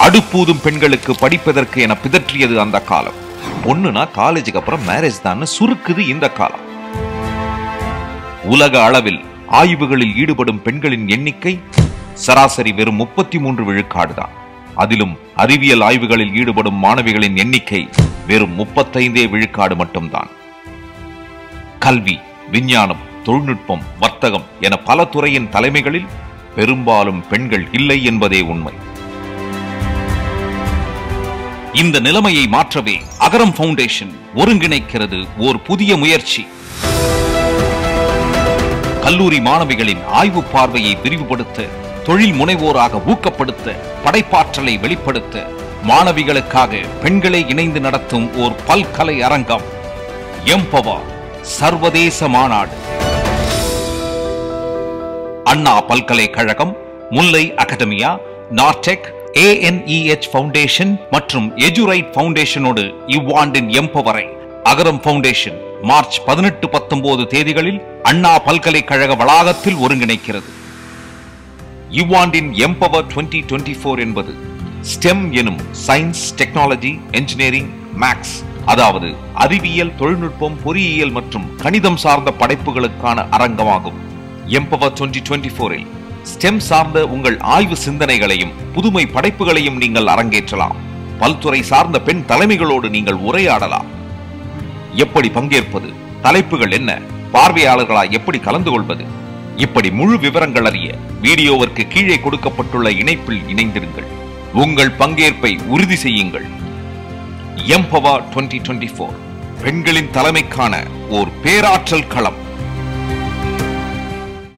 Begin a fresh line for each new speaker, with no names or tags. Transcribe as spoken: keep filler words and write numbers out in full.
அடுப்பூதும் பெண்களுக்கு படிப்பதற்கு என பிதற்றியது அந்த காலம். பொண்ணுனா காலேஜுக்கு அப்புறம் மேரேஜ் தான் சுருக்குது இந்த காலம். உலக அளவில் ஆய்வுகளில் ஈடுபடும் பெண்களின் எண்ணிக்கை சராசரி வெறும் முப்பத்தி மூன்று விழுக்காடு தான். அதிலும் அறிவியல் ஆய்வுகளில் ஈடுபடும் மாணவிகளின் எண்ணிக்கை வெறும் முப்பத்தைந்தே விழுக்காடு மட்டும்தான். கல்வி, விஞ்ஞானம், தொழில்நுட்பம், வர்த்தகம் என பல துறையின் தலைமைகளில் பெரும்பாலும் பெண்கள் இல்லை என்பதே உண்மை. இந்த நிலைமையை மாற்றவே அகரம் ஃபவுண்டேஷன் ஒருங்கிணைக்கிறது ஓர் புதிய முயற்சி. கல்லூரி மாணவிகளின் ஆய்வு பார்வையை விரிவுபடுத்த, தொழில் முனைவோராக ஊக்கப்படுத்த, படைப்பாற்றலை வெளிப்படுத்த மாணவிகளுக்காக பெண்களை இணைந்து நடத்தும் ஓர் பல்கலை அரங்கம் எம்பவர் சர்வதேச மாநாடு. அண்ணா பல்கலைக்கழகம், முல்லை அகாடமியா, நார்டெக், A N E H foundation மற்றும் எஜுரைட் ஃபவுண்டேஷனோடு இவ்வாண்டின் எம்பவரை அகரம் ஃபவுண்டேஷன் மார்ச் பதினெட்டு பத்தொன்பது தேதிகளில் அண்ணா பல்கலைக்கழக வளாகத்தில் ஒருங்கிணைக்கிறது. இவ்வாண்டின் எம்பவர் இருபது இருபத்தி நான்கு என்பது ஸ்டெம் எனும் சயின்ஸ், டெக்னாலஜி, என்ஜினியரிங், மேக்ஸ் அதாவது அறிவியல், தொழில்நுட்பம், பொறியியல் மற்றும் கணிதம் சார்ந்த படைப்புகளுக்கான அரங்கமாகும். எம்பவர் இருபது இருபத்தி நான்கில் ஸ்டெம் சார்ந்த உங்கள் ஆய்வு சிந்தனைகளையும் புதுமை படைப்புகளையும் நீங்கள் அரங்கேற்றலாம். பல்துறை சார்ந்த பெண் தலைமைகளோடு நீங்கள் உரையாடலாம். எப்படி பங்கேற்பது, தலைப்புகள் என்ன, பார்வையாளர்களாய் எப்படி கலந்து கொள்வது, இப்படி முழு விவரங்கள் அறிய வீடியோவிற்கு கீழே கொடுக்கப்பட்டுள்ள இணைப்பில் இணைந்திருங்கள். உங்கள் பங்கேற்பை உறுதி செய்யுங்கள். எம்பவர் இருபது இருபத்தி நான்கு பெண்களின் தலைமைக்கான ஓர் பேராற்றல் களம்.